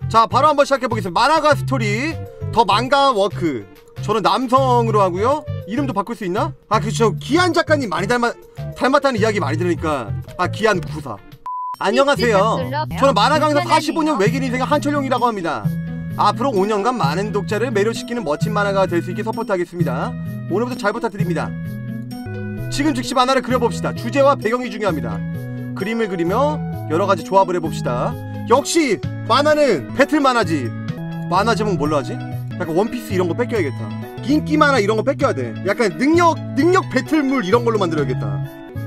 자 바로 한번 시작해보겠습니다. 만화가 스토리 더 망가 워크. 저는 남성으로 하고요. 이름도 바꿀 수 있나? 아 그쵸, 기한 작가님 많이 닮았다는 이야기 많이 들으니까 아 기한 구사. 안녕하세요. 저는 만화 강사 45년 외길 인생의 한철용이라고 합니다. 앞으로 5년간 많은 독자를 매료시키는 멋진 만화가 될 수 있게 서포트하겠습니다. 오늘부터 잘 부탁드립니다. 지금 즉시 만화를 그려봅시다. 주제와 배경이 중요합니다. 그림을 그리며 여러가지 조합을 해봅시다. 역시 만화는 배틀 만화지. 만화 제목 뭘로 하지? 약간 원피스 이런거 뺏겨야겠다. 인기 만화 이런거 뺏겨야 돼. 약간 능력 배틀물 이런걸로 만들어야겠다.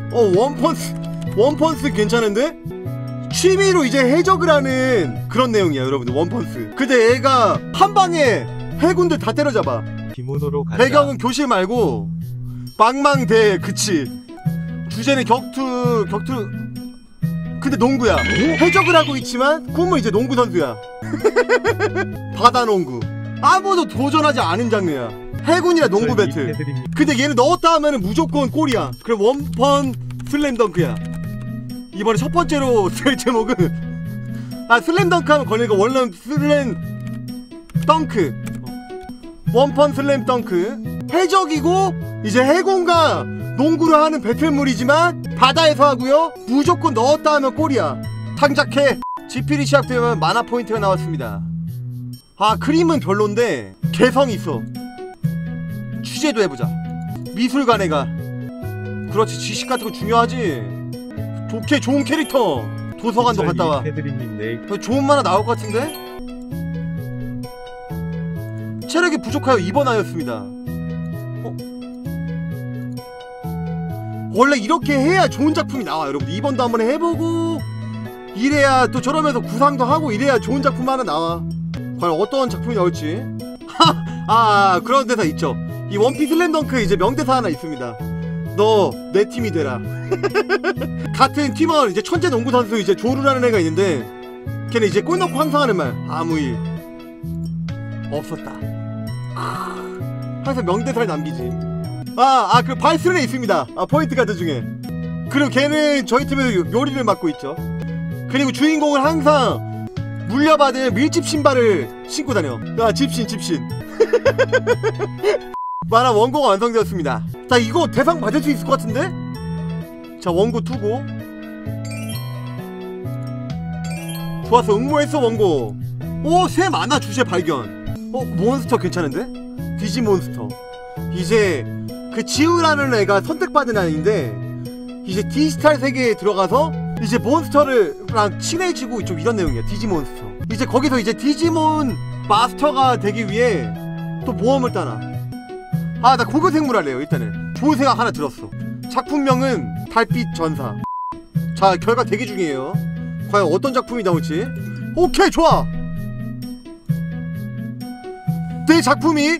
원펀스 괜찮은데? 취미로 이제 해적을 하는 그런 내용이야 여러분들. 원펀스. 근데 애가 한방에 해군들 다 때려잡아. 기모노로 가자. 배경은 교실 말고 망망대. 그치, 주제는 격투. 근데 농구야. 해적을 하고 있지만 꿈은 이제 농구 선수야. 바다농구. 아무도 도전하지 않은 장르야. 해군이랑 농구 배틀. 근데 얘는 넣었다 하면은 무조건 골이야. 그럼 원펀 슬램덩크야. 이번에 첫 번째로 될 제목은 슬램덩크 하면 걸리니까 원래 슬램덩크. 원펀 슬램덩크. 해적이고 이제 해군과 농구를 하는 배틀물이지만 바다에서 하고요. 무조건 넣었다 하면 골이야. 창작해. 지필이 시작되면 만화 포인트가 나왔습니다. 아 그림은 별론데 개성 있어. 취재도 해보자. 미술관에 가. 그렇지, 지식 같은 거 중요하지. 좋은 캐릭터. 도서관도 갔다 와. 좋은 만화 나올 것 같은데? 체력이 부족하여 입원하였습니다. 원래 이렇게 해야 좋은 작품이 나와 여러분. 입원도 한번 해보고 이래야 또 저러면서 구상도 하고 이래야 좋은 작품 하나 나와. 과연 어떤 작품이 나올지. 그런 대사 있죠. 이 원피스 슬램덩크 이제 명대사 하나 있습니다. 너 내 팀이 되라. 같은 팀원 이제 천재 농구 선수 이제 조루라는 애가 있는데 걔는 이제 골 넣고 항상 하는 말. 아무 일 없었다. 항상 명대사를 남기지. 그 발스른에 있습니다. 포인트 카드 중에. 그리고 걔는 저희 팀에서 요리를 맡고 있죠. 그리고 주인공은 항상 물려받은 밀집 신발을 신고 다녀. 집신. 만화 원고가 완성되었습니다. 자 이거 대상 받을 수 있을 것 같은데? 자 원고 투고. 좋았어, 응모했어 원고. 새 만화 주제 발견. 몬스터 괜찮은데? 디지몬스터. 이제 그 지우라는 애가 선택받은 아이인데 이제 디지털 세계에 들어가서 이제 몬스터랑 친해지고 좀 이런 내용이야. 디지몬스터. 이제 거기서 이제 디지몬 마스터가 되기 위해 또 모험을 따라. 나 고교생물 할래요. 일단은 좋은 생각 하나 들었어. 작품명은 달빛 전사. 자 결과 대기 중이에요. 과연 어떤 작품이 나올지. 오케이 좋아. 내 작품이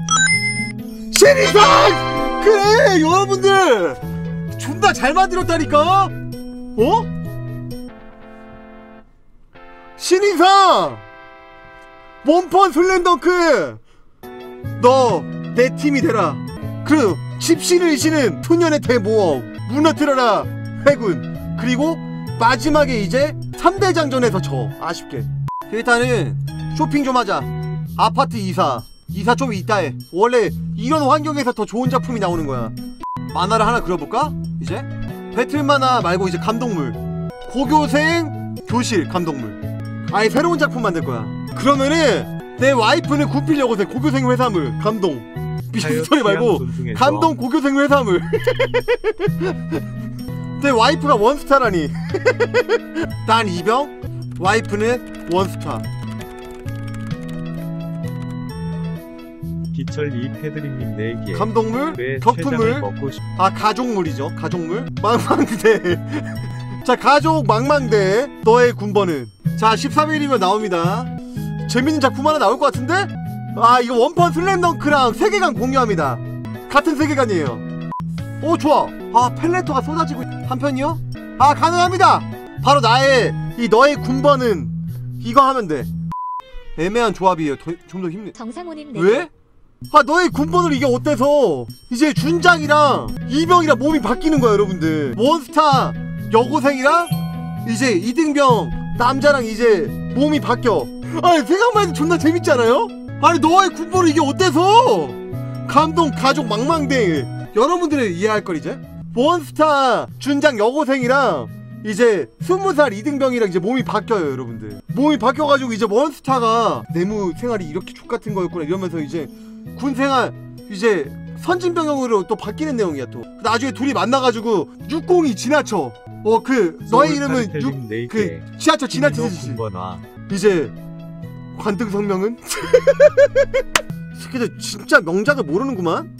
신인상! 그래 여러분들 존나 잘 만들었다니까. 신인상 원펀 슬램덩크. 너 내 팀이 되라. 그리고 집신을 이시는 소년의 대모험. 무너뜨려라 해군. 그리고 마지막에 이제 3대 장전에서 져. 아쉽게. 일단은 쇼핑 좀 하자. 아파트 이사 좀 이따 해. 원래 이런 환경에서 더 좋은 작품이 나오는 거야. 만화를 하나 그려볼까? 이제 배틀 만화 말고 이제 감동물. 고교생 교실 감동물. 아예 새로운 작품 만들 거야. 그러면은 내 와이프는 구필 여고생 고교생 회사물 감동. 미스터리 말고 감동 고교생 회사물. 내 와이프가 원스타라니. 난 이병, 와이프는 원스타. 기철 패드림님 4개. 감동물, 격투물. 가족물이죠. 가족물. 망망대. 자 가족 망망대. 너의 군번은. 자 13일이면 나옵니다. 재밌는 작품 하나 나올 것 같은데? 이거 원펀 슬램덩크랑 세계관 공유합니다. 같은 세계관이에요. 좋아. 펠레터가 쏟아지고 한편이요? 가능합니다. 바로 너의 군번은 이거 하면 돼. 애매한 조합이에요. 좀 더 힘내. 정상호님 왜? 너의 군번으로 이게 어때서 이제 준장이랑 이병이랑 몸이 바뀌는 거야 여러분들. 원스타 여고생이랑 이제 이등병 남자랑 이제 몸이 바뀌어. 아니 생각만 해도 존나 재밌지 않아요? 아니 너와의 군보는 이게 어때서? 감동 가족 망망대. 여러분들은 이해할 걸 이제? 원스타 준장 여고생이랑 이제 20살 이등병이랑 이제 몸이 바뀌어요 여러분들. 몸이 바뀌어가지고 이제 원스타가 내무 생활이 이렇게 족같은 거였구나 이러면서 이제 군생활 이제 선진병영으로 또 바뀌는 내용이야. 또 나중에 둘이 만나가지고 60이 지나쳐. 그 너의 이름은 그 지하철 지나치듯이 이제 관등성명은? 새끼들 진짜 명작을 모르는구만.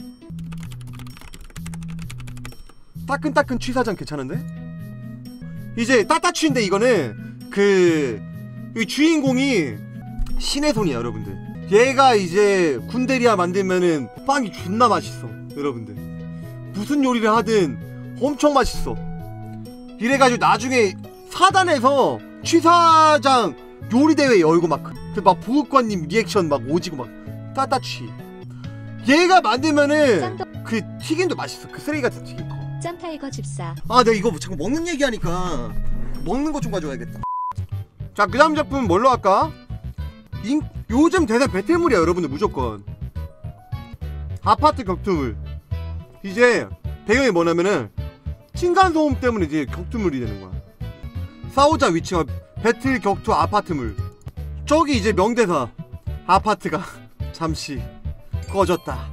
따끈따끈 취사장 괜찮은데? 이제 따따취인데 이거는 이 주인공이 신의 손이야 여러분들. 얘가 이제 군대리아 만들면은 빵이 존나 맛있어 여러분들. 무슨 요리를 하든 엄청 맛있어. 이래가지고 나중에 사단에서 취사장 요리대회 열고 막 부국관님 리액션 막 오지고 막 따따취. 얘가 만들면은 그 튀김도 맛있어. 그 쓰레기 같은 튀김. 짬타이거 집사. 내가 이거 자꾸 먹는 얘기하니까 먹는 거 좀 가져와야겠다. 자, 그 다음 작품은 뭘로 할까? 요즘 대세 배틀물이야 여러분들. 무조건 아파트 격투물. 이제 배경이 뭐냐면은 층간소음 때문에 이제 격투물이 되는 거야. 싸우자 위치가 배틀 격투 아파트물. 저기 이제 명대사 아파트가 잠시 꺼졌다.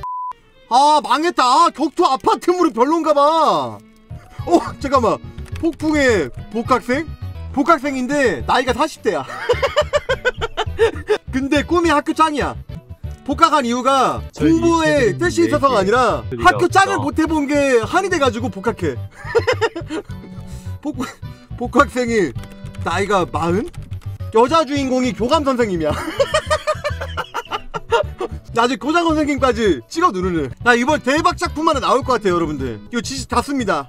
망했다. 격투 아파트물은 별론가봐. 잠깐만. 폭풍의 복학생? 복학생인데 나이가 40대야 근데 꿈이 학교 짱이야. 복학한 이유가 공부에 뜻이 있어서가 아니라 학교 짱을 못 해본 게 한이 돼가지고 복학해. 복학생이 나이가 40? 여자 주인공이 교감 선생님이야. 나중에 교장 선생님까지 찍어 누르는. 이번 대박 작품 하나 나올 것 같아요 여러분들. 이거 지시 다 씁니다.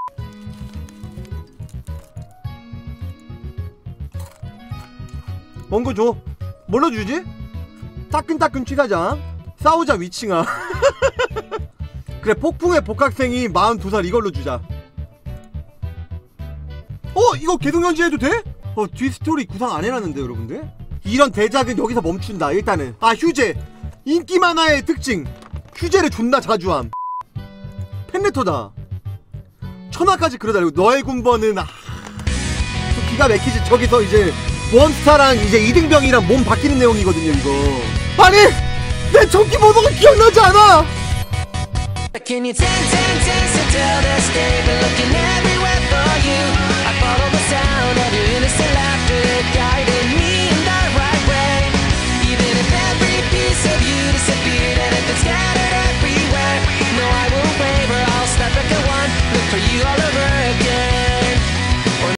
뭔거 줘. 뭘로 주지? 따끈따끈 취사장. 싸우자 위칭아. 그래 폭풍의 복학생이 42살 이걸로 주자. 이거 계속 연재해도 돼? 뒷스토리 구상 안 해놨는데 여러분들. 이런 대작은 여기서 멈춘다. 일단은 휴재. 인기 만화의 특징. 휴재를 존나 자주 함. 팬레터다. 천하까지 그러다니고. 너의 군번은 또 기가 막히지. 저기서 이제 원스타랑 이제 이등병이랑 몸 바뀌는 내용이거든요 이거. 아니 내 전기 번호가 기억나지 않아. Can you tell the story, but looking everywhere for you?